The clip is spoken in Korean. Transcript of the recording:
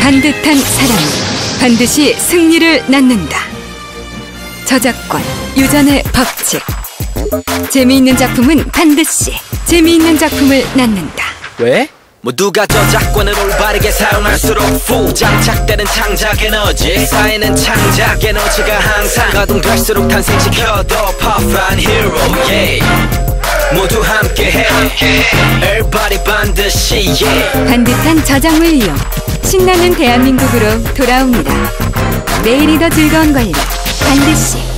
반듯한 사랑은 반드시 승리를 낳는다. 저작권, 유전의 법칙. 재미있는 작품은 반드시 재미있는 작품을 낳는다. 왜? 모두가 저작권을 올바르게 사용할수록 장착되는 창작 에너지 쌓이는 창작 에너지가 항상 가동될수록 탄생시켜 더 powerful hero yeah. 모두 함께해 everybody 반드시 yeah. 반듯한 저작물 이용 신나는 대한민국으로 돌아옵니다. 내일이 더 즐거운 권리 반드시